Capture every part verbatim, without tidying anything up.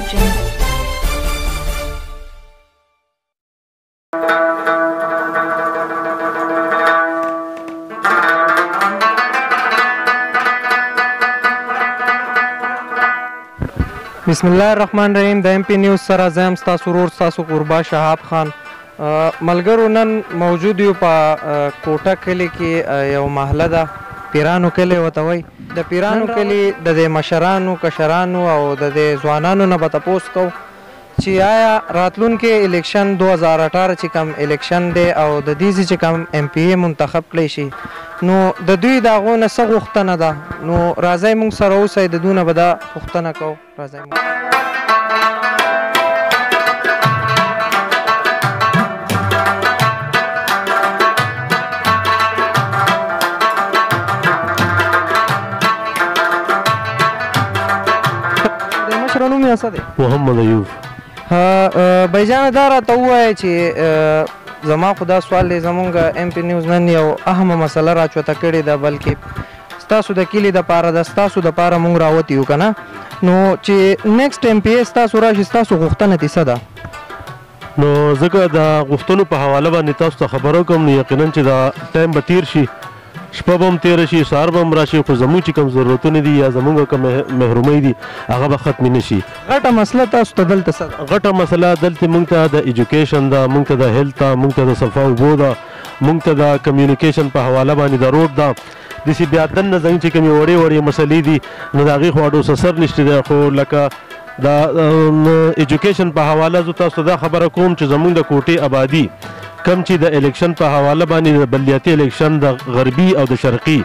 region. بسم الله الرحمن الرحیم. د ایم پی نیوز سره زه یم ستاسو ورور ستاسو قربا شهاب خان. ملګرو نن موجود یو په کوټه کلي کې یو محله ده، پیرانو کلي ورته وایي. د پیرانو کلي د دې مشرانو کشرانو او د دې ځوانانو نه به تپوس کوو چې آیا راتلونکي الیکشن دو هزار اټھارہ چې کوم الیکشن دی او د دې چې کوم ایم پی ای منتخب کړی شي نو د دوی د هغو نه څه غوښتنه ده، نو راځئ موږ سره اوسئ د دوی نه به دا پوښتنه کوو. راځئ موږ د مشر نوم یې څه دی؟ محمد ایوب. بایجانه دا راته ووایه چې زما خو دا سوال دی، زمونږ ایم پی نیوز نن یو اهمه مسله راچوته کړې ده، بلکې ستاسو د کلي دپاره ده، ستاسو دپاره مونږ راوتي یو که نه، نو چې نیکسټ ایم پی ای ستاسو راشي ستاسو غوښتنه دې څه ده؟ نو ځکه د غوښتنو په حواله باندې تاسو ته خبره کوم، نو یقینا چې دا ټایم به تیر شي، شپه به هم تېره شي، سهار به هم راشي، خو زموږ چې کوم ضرورتونه دي یا زموږ کوم محرومۍ دي هغه به ختمې نه شي. غټه مسله تاسو ته دلته څه ده؟ غټه مسله دلته موږ ته د ایجوکیشن ده، موږ ته د هیلت ده، موږ ته د صفا اوبو ده، موږ ته د کمیونیکیشن په حواله باندې د روډ ده. داسې بیا دننه زموږ چې کومې وړې وړې مسلې دي نو د هغې خو اډو سر نشته دی، خو لکه د ایجوکیشن په حواله زه تاسو ته دا خبره کوم چې زموږ د کوټې آبادي کم چې د الیکشن په حواله باندې د بلدیاتي الیکشن د غربي او د شرقي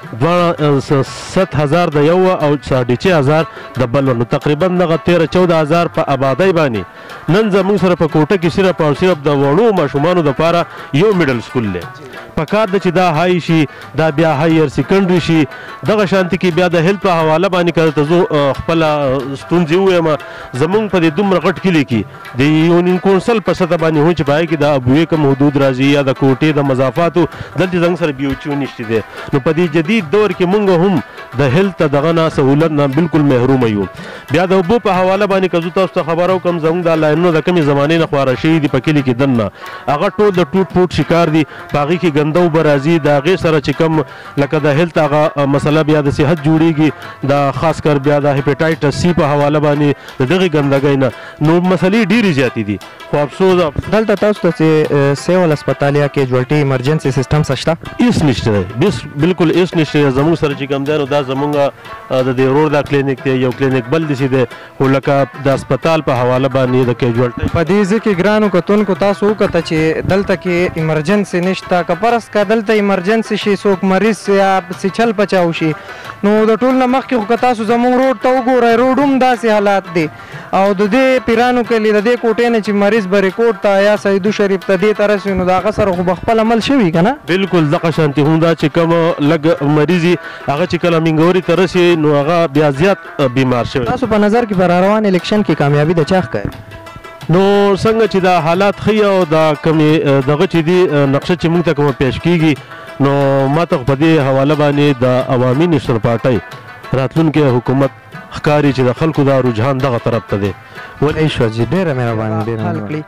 دواړه ست هزار د یو او ساډه چه هزار د بل، نو تقریبا دغه تیره چوده هزار په آبادۍ باندې نن زموږ سره په کوټه کې صرف او صرف د وړو ماشومانو دپاره یو میډل سکول دی. پکار ده چې دا های شي، دا بیا هایر سیکنډري شي. دغه شانتي کې بیا د هیلت په حواله باندې که ته زه خپله ستونزې ووایم، زموږ په دې دومره غټ کلي کې د یونین کونسل په سطح باندې هم چې په هغې کې د ابوې کوم حدود راځي یا د کوټې د مضافاتو دلته زموږ سره بي او چي نشته دی. نو په دې جدید دور کې موږ هم د هیلت دغه نه سهولت نه بالکل محرومه یو. بیا د اوبو په حواله باندې که زه تاسو ته خبره وکړم، زموږ دا لاینونه د کومې زمانې نه خواره شوي دي په کلي کې دننه، هغه ټول د ټوټ پوټ شکار دي، په هغې کې ګنده اوبه راځي، د هغې سره چې کوم لکه د هیلت هغه مسله بیا د صحت جوړېږي، د خاص کر بیا د هیپاټایټس سی په حواله باندې د دغې ګندګۍ نه نو مسلې ډېرې زیاتې دي. خو افسوس دلته تاسو ته چې سیول هسپتال یا کیجوالټي ایمرجنسي سیسټم څه شته؟ هېڅ نشته دی، بالکل هېڅ نشته دی. زموږ سره چې کوم دی نو دا زموږ د دې روډ دا کلینیک دی، یو کلینیک بل داسې دی، خو لکه د هسپتال په حواله باندې د کیجوالټي په دې ځای کې ګرانو کتونکو تاسو وکته چې دلته کې ایمرجنسي نشته. که فرض که دلته ایمرجنسي شي، څوک مریض یا سیچل پچاو شي، نو د ټول نه مخکې خو که تاسو زموږ روډ ته وګورئ، روډ هم داسې حالات دی او د دې پیرانو کلي د دې کوټې نه چې مریض به ریکورډ ته یا سیدو شریف ته دې ته رسي نو د هغه سره خو به خپل عمل شوي که نه؟ بالکل دغه شانتي هم دا چې کوم لږ مریض وي هغه چې کله مینګوري ته رسي نو هغه بیا زیات بیمار شوی. تاسو په نظر کې په راروان الیکشن کې کامیابي د چا ښکاري؟ نو څنګه چې دا حالات ښیي او دا کومې دغه چې دي نقشه چې موږ ته کومه پیش کېږي، نو ما ته په دې حواله باندې د عوامي نیشنل پارټۍ راتلونکی حکومت ښکاري چې د خلکو دا رجحان دغه طرف ته دی. ولې شو چې ډېره مهرباني ډېره حل کړي.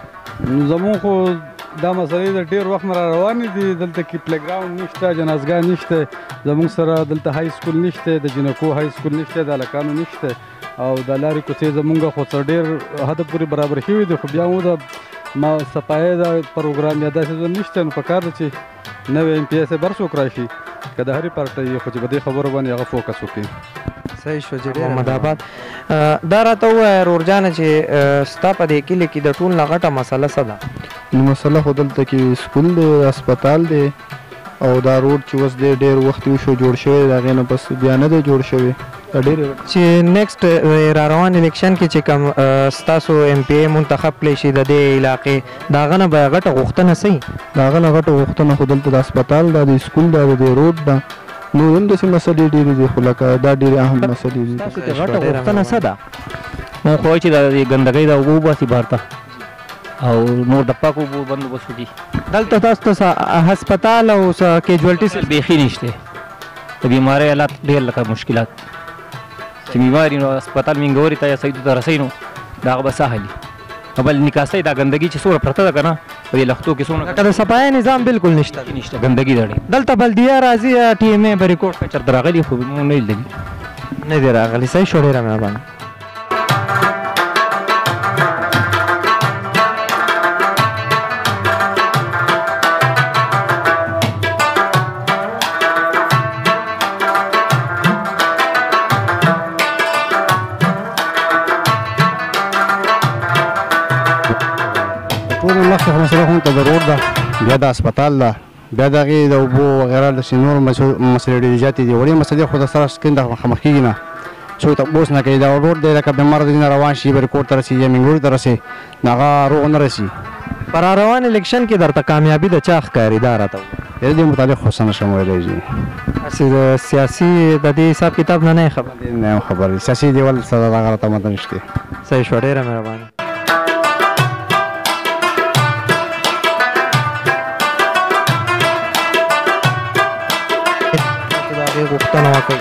نو زموږ خو دا مسلې د ډېر وخت نه را روانې دي. دلته کې پلی ګراونډ نشته، جنازګاه نشته، زموږ سره دلته های سکول نشته، د جنکو های سکول نشته، د هلکانو نشته، او د لارې کوڅې زموږ خو څه ډېر حد پورې برابر شوي دي، خو بیا مو د ما صفایي دا پروګرام یا داسې څه نشته. نو پکار ده چې نوی ایم پی ای صاحب هر څوک راشي که د هرې پارټۍ خو چې په دې خبرو باندې هغه فوکس وکړي. صحیح شو چې محمد آباد دا راته ووایه ورور جانه چې ستا په دې کلي کې د ټول نه غټه مسله څه ده؟ نو مسله خو دلته کې سکول دی، هسپتال دی، او دا روډ چې اوس دی ډېر وخت وشو جوړ شوی، د هغې نه بس بیا نه دی جوړ شوی. چې نیکسټ را روان الیکشن کې چې کوم ستاسو ایم پی ای منتخب کړی شي د دې علاقې، د هغه نه به غټه غوښتنه څه وي؟ د هغه نه غټه غوښتنه خو دلته د هسپتال ده، د سکول ده، د دې روډ ده، نو هم داسې مسلې ډېرې دي، خو لکه دا ډېرې اهم مسلې دي. ستاسو ته غټه غوښتنه څه ده؟ مونږ خو وایو چې د ګندګۍ د اوبو وباسي بهر ته او نور د پاکو اوبو بندوبست وکړي. دلته تاسو ته هسپتال او کیجوالټي بیخي نشته، د بیمارۍ حالات ډېر لکه مشکلات چې بیماري نو هسپتال مینګوري ته یا سیدو ته رسوي نو دا هغه به سهلي بل نکاستۍ دا ګندګي چې څومره پرته ده که نه په دې لښتو کې څومره لکه د صفایي نظام بالکل نشته نشته ګندګي ده ډېر دلته بلدیه راځي یا ټي ایم ای بریکوټ که چېرته راغلي خو مونږ نه لیدلي نه دی راغلی صحیح شو ډېره مهرباني ټولو مخکې خو مسله خو ته د روډ ده بیا د هسپتال ده بیا د هغې د اوبو وغیره داسې نور مسلې ډېرې زیاتې دي وړې مسلې خو د سره سکین د مخامخ کېږي نه څوک تپوس نه کوي دا روډ دی لکه بیمار دی نه روان شي بریکوټ ته رسي یا منګلوري ته رسي نو هغه روغ نه رسي په را روان الیکشن کې درته کامیابي د چا ښکاري دا راته ووایه د دې متعلق خو څه نشم ویلی جي هسې د سیاسي د دې حساب کتاب نه نه یې خبر نه یم خبر سیاسي دیول څه دغه راته ماته نشته صحیح شوه ډېره مهرباني غوښتنه وکړئ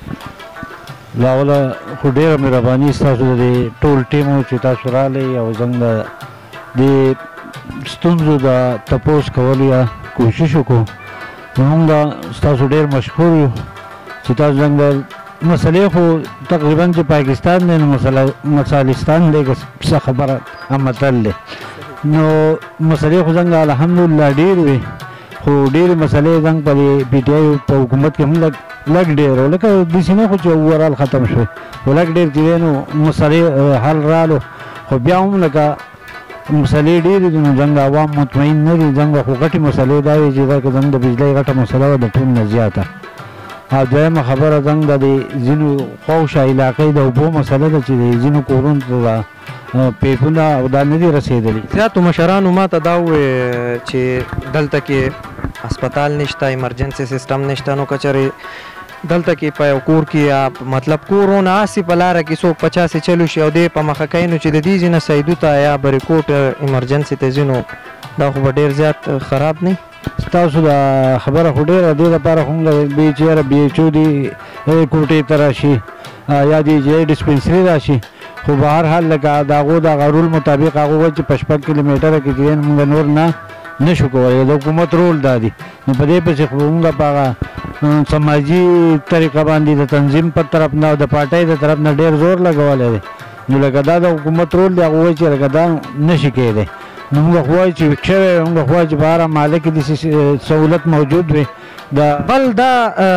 لا اوله خو ډېره مهرباني ستاسو د دې ټول ټیم و چې تاسو راغلی او زموږ د دې ستونزو د تپوس کولو یا کوشش وکړو نو موږ ستاسو ډېر مشکور یو چې تاسو زموږ د مسلې خو تقریبا چې پاکستان دی نو مسالستان دی که څه خبره متل دی نو مسلې خو زموږ الحمدلله ډېر وي خو ډېرې مسلې زموږ په دې پي ټي آی په حکومت کې هم لږ لږ ډېر و لکه داسې نه خو چې اوورال ختم شوی خو لږ ډېر چې دی نو مسلې حل رالو خو بیا هم لکه مسلې ډېرې دي نو زموږ عوام مطمئن نه دي زموږ خو غټې مسلې دا وي چې دا که زموږ د بجلۍ غټه مسله وه د ټول نه زیاته او دویمه خبره زموږ د دې ځینو خواوشا علاقې د اوبو مسله ده چې د ځینو کورونو ته پیپونه او دا نه دي رسېدلي زیاتو مشرانو ما ته دا وویل چې دلته کې هسپتال نشته ایمرجنسي سیستم نشته نو که چېرې دلته کې په یو کور کې یا مطلب کورونه هسې په لاره کې څوک پچاسې چلو شي او دی په مخه کوي نو چې د دې ځینه سیدو ته یا بریکوټ ایمرجنسي ته ځینو دا خو به ډېر زیات خراب نه ستاسو دا خبره خو ډېره دې لپاره خو موږ بې چېره بي ایچ او دي کوټې ته راشي یا دې چې ډسپنسري راشي خو به هر حال لکه د هغو د هغه رول مطابق هغه وایي چې په شپږ کیلومیټره کې چې موږ نور نه نشو کولی د حکومت رول دا دی نو په دې پسې خو موږ په هغه سماجي طریقه باندې د تنظیم په طرف نه او د پارټۍ د طرف نه ډېر زور لګولی دی نو لکه دا د حکومت رول دی هغه وایي چې لکه دا نشي کېدی نو موږ خو وایو چې ویښ شوی موږ خو وایو چې په هره محله کې داسې سهولت موجود وي د بل دا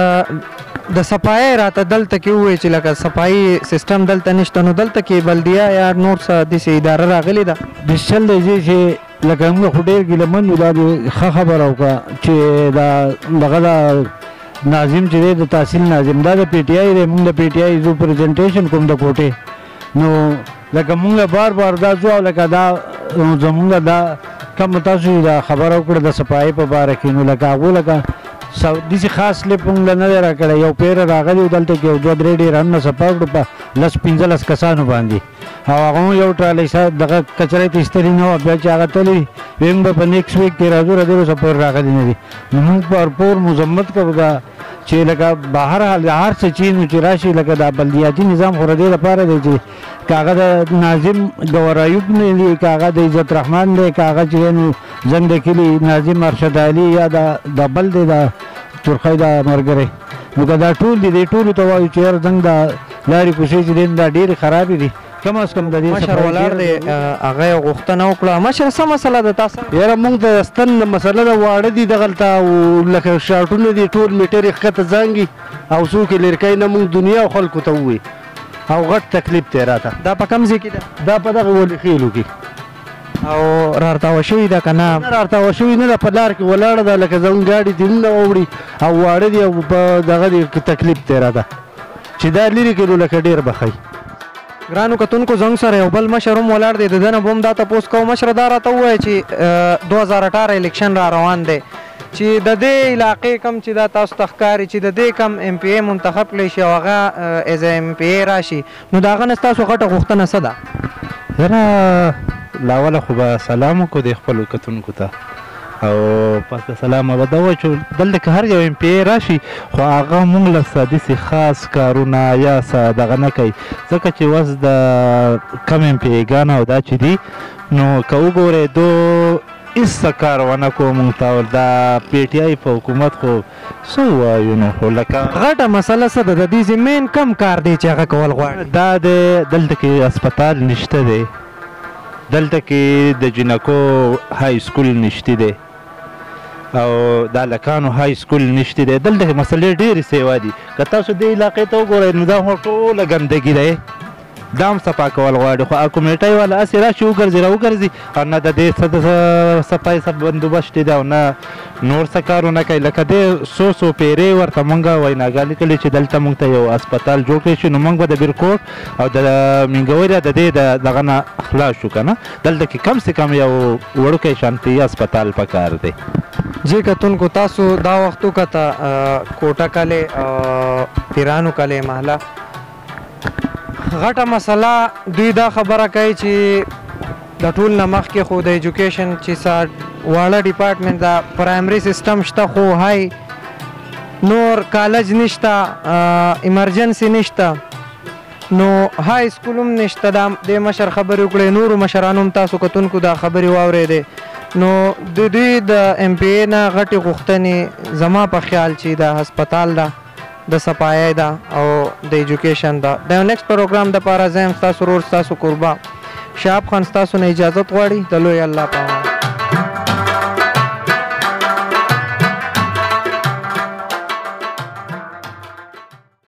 د صفایي راته دلته کې ووایي چې لکه صفایي سیستم دلته نشته نو دلته کې بلدیه یا نور څه داسې اداره راغلې ده بسچل دی چې لکه موږ خو ډېر ګیلهمن یو دا دې ښه خبره وکړه چې دا دغه د ناظم چې دی د تحصیل ناظم دا د پی ټي آی دی موږ د پی ټي آی زو پرزنټیشن کوم د کوټې نو لکه موږ بار بار دا ځو او لکه دا زموږ دا کوم تاسو دا خبره وکړه د صفایي په باره کې نو لکه هغو لکه داسې خاص لیپ موږ نه دی راکړی یو پیره راغلی دلته کې یو دوه درې ډېرانونه صفا کړو په لس پنځلس کسانو باندې او هغه هم یو ټرالی صاحب دغه کچرې ته ایستلي نه وه بیا چې هغه تللي ویې موږ به په نیکسټ ویک کې راځو را دې اوسه پورې راغلي نه دي نو موږ بھرپور مذمت کوو دا چې لکه بهر حال هر څه چیز نو چې راشي لکه دا بلدیاتي نظام خو د دې لپاره دی چې که هغه د ناظم ګور ایوب نه دی که هغه د عزت رحمان دی که هغه چې نو زنګ د کلي ناظم ارشد علي یا د بل دی د ترخی د ملګری نو که دا ټول دي دې ټولو ته وایو چې یاره زنګ دا لارې کوڅې چې دی دا ډېرې خرابې دي کم از کم د دې مشر ولاړ دی هغه یې غوښتنه وکړه مشر څه مسله ده تاسو یاره موږ ته ستن مسله ده واړه دي دغلته او لکه شاټونه دي ټول میټر یې ښکته زانګي او څوک یې لرې کوي نه موږ دنیا او خلکو ته ووایي او غټ تکلیف دی راته دا په کوم ځای کې ده دا په دغه ولي خیلو کې او رارتاوه شوي ده که نه نه رارتاوه شوي نه ده په لار کې ولاړه ده لکه زموږ ګاډي دینونه واوړي او واړه دي او په دغه دی تکلیف دی راته چې دا لرې کړو لکه ډېر به ښایي ګرانو کتونکو زموږ سره یو بل مشر هم ولاړ دی د ده نه به هم دا تپوس کوو مشره دا راته ووایه چې دو هزار اټاره الیکشن را روان دی چې د دې علاقې کم چې دا تاسو ته ښکاري چې د دې کم ایم پی ای منتخب کړی شي او هغه ایز ایم پی ای راشي نو د هغه نه ستاسو غټه غوښتنه څه ده یاره لا اوله خو به سلام وکړو د خپلو کتونکو ته او پس د سلامه به دا وایي چې دلته که هر یو ایم پی ای راشي خو هغه موږ له څه داسې خاص کارونه یا څه دغه نه کوي ځکه چې اوس د کم ایم پی ایګان او دا چې دي نو که وګورئ دو هېڅ څه کار ونه کړو موږ ته دا پی ټي آی په حکومت خو څه ووایو نو خو لکه غټه مسله څه ده د دې مین کم کار دی چې هغه کول غواړي دا د دلته کې اسپتال نشته دی دلته کې د جنکو های سکول نشته دی او د هلکانو های سکول نشته دی دلته کې مسلې ډېرې سیوا دي که تاسو دې علاقې ته وګورئ نو دا خو ټوله ګندګي دی دا هم صفا کول غواړي خو کمیټۍ والا هسې راشي وګرځي را وګرځي او نه د دې څه د صفایي څه بندوبست دی او نه نور څه کارونه کوي لکه دې څو څو پیرې ورته مونږ ویناګاه لیکلې چې دلته مونږ ته یو اسپتال جوړ کړی شي نو مونږ به د بیرکوټ او د مینګوریا د دې د دغه نه خلاص شو که نه دلته کې کم سے کم یو وړوکی شانتي اسپتال پکار دی جی کتونکو تاسو دا وخت وکته کوټه کلې پیرانو کلې محله غټه مسله دوی دا خبره کوي چې د ټول نه مخکې خو د ایجوکیشن چې څه واړه ډپارټمنټ دا پرایمري سیسټم شته خو های نور کالج نشته ایمرجنسي نشته نو های سکول هم نشته دا د مشر خبرې وکړې نورو مشرانو هم تاسو کتونکو دا خبرې واورېدې نو د دوی د ایم پی ای نه غټې غوښتنې زما په خیال چې د هسپتال ده د صفایۍ ده او د ایجوکیشن ده د نیکسټ پروګرام دپاره زه یم ستاسو ورور ستاسو کوربه شهاب خان ستاسو نه اجازت غواړي د لوی الله په امان